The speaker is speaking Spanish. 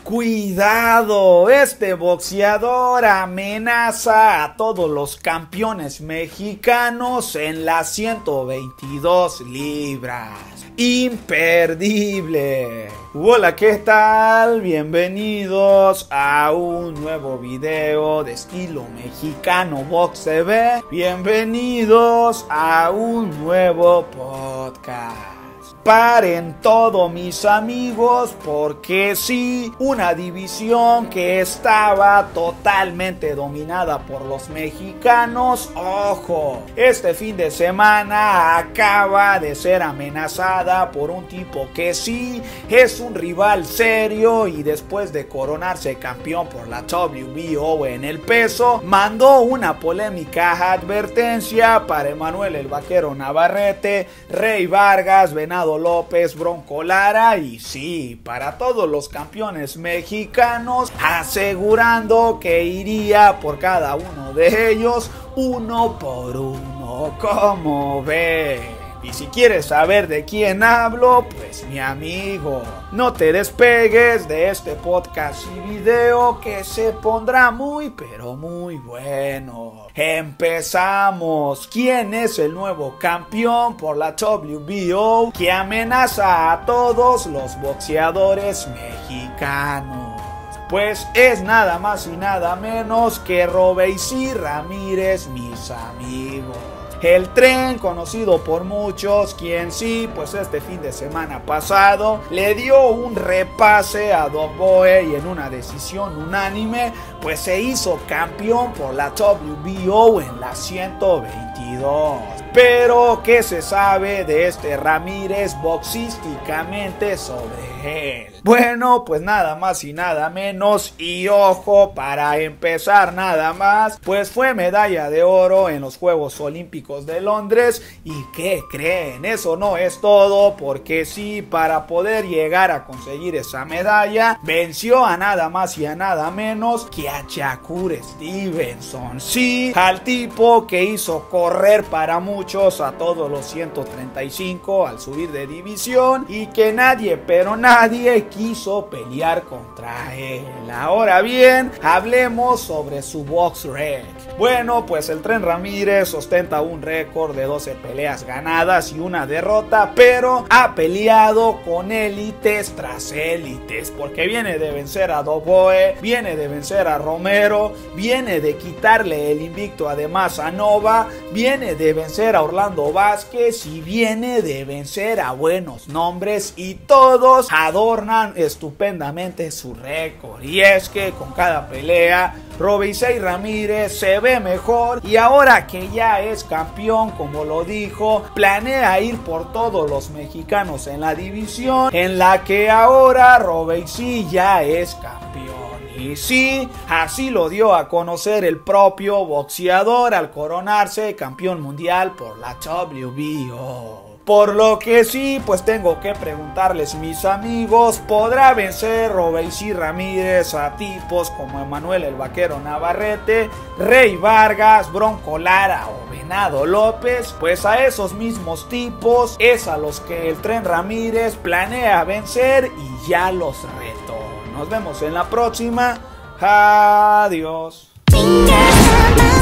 Cuidado, este boxeador amenaza a todos los campeones mexicanos en las 122 libras. Imperdible. Hola, ¿qué tal? Bienvenidos a un nuevo video de estilo mexicano Box TV. Bienvenidos a un nuevo podcast. Paren todo, mis amigos, porque sí, una división que estaba totalmente dominada por los mexicanos, ojo, este fin de semana acaba de ser amenazada por un tipo que sí es un rival serio y después de coronarse campeón por la WBO en el peso, mandó una polémica advertencia para Emanuel el Vaquero Navarrete, Rey Vargas, Venado López, Bronco Lara y sí, para todos los campeones mexicanos, asegurando que iría por cada uno de ellos uno por uno, como ve. Y si quieres saber de quién hablo, pues mi amigo, no te despegues de este podcast y video que se pondrá muy pero muy bueno. Empezamos. ¿Quién es el nuevo campeón por la WBO que amenaza a todos los boxeadores mexicanos? Pues es nada más y nada menos que Robeisy Ramírez, mis amigos. El Tren, conocido por muchos, quien sí, pues este fin de semana pasado le dio un repase a Dog Boy y en una decisión unánime, pues se hizo campeón por la WBO en la 122. Pero, ¿qué se sabe de este Ramírez boxísticamente sobre él? Bueno, pues nada más y nada menos, y ojo, para empezar nada más, pues fue medalla de oro en los Juegos Olímpicos de Londres. ¿Y qué creen? Eso no es todo, porque sí, para poder llegar a conseguir esa medalla, venció a nada más y a nada menos que a Shakur Stevenson. Sí, al tipo que hizo correr para muchos a todos los 135 al subir de división y que nadie, pero nadie quiso pelear contra él. Ahora bien, hablemos sobre su box rec. Bueno, pues el Tren Ramírez ostenta un récord de 12 peleas ganadas y una derrota, pero ha peleado con élites tras élites, porque viene de vencer a Doboe, viene de vencer a Romero, viene de quitarle el invicto además a Nova, viene de vencer a Orlando Vázquez y viene de vencer a buenos nombres, y todos adornan estupendamente su récord. Y es que con cada pelea Robeisy Ramírez se ve mejor, y ahora que ya es campeón, como lo dijo, planea ir por todos los mexicanos en la división en la que ahora Robeisy ya es campeón. Y sí, así lo dio a conocer el propio boxeador al coronarse campeón mundial por la WBO. Por lo que sí, pues tengo que preguntarles, mis amigos, ¿podrá vencer Robeisy Ramírez a tipos como Emanuel el Vaquero Navarrete, Rey Vargas, Bronco Lara o Venado López? Pues a esos mismos tipos es a los que el Tren Ramírez planea vencer y ya los retó. Nos vemos en la próxima. Adiós.